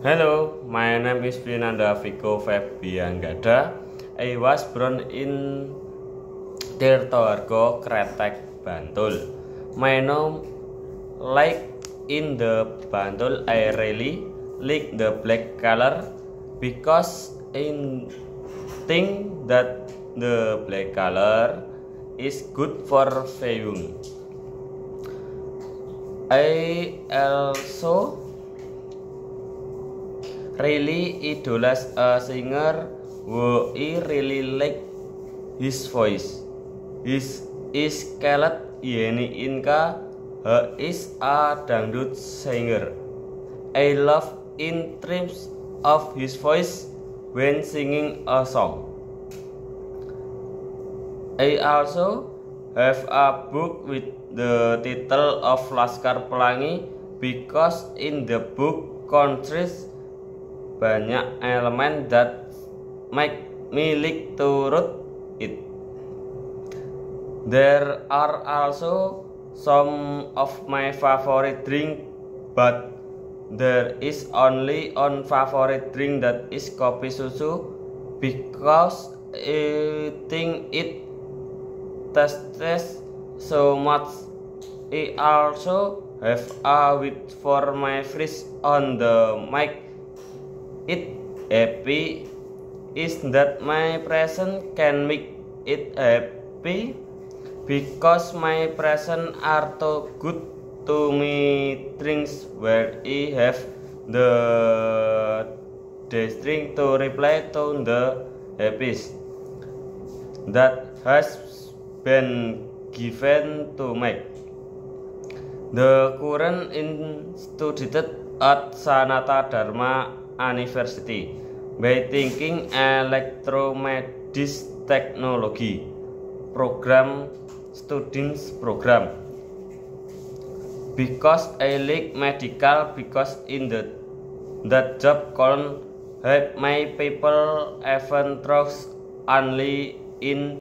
Hello, my name is Vinanda Viko Febianggada. I was born in Tirtohargo, Kretek, Bantul. My name, like in the Bantul, I really like the black color because I think that the black color is good for viewing. I also really idols a singer who I really like his voice. His is called Yeni Inka. He is a dangdut singer. I love in terms of his voice when singing a song. I also have a book with the title of Laskar Pelangi because in the book contains banyak elemen that make me like to read it. There are also some of my favorite drink, but there is only one favorite drink, that is kopi susu, because I think it tastes so much. I also have a wit for my friends on the mic. It happy is that my present can make it happy because my present are too good to me things where I have the string to reply to the happies that has been given to me. The current instituted at Sanata Dharma University by thinking electromedis technology program students program because I like medical, because in that job can help my people even through only in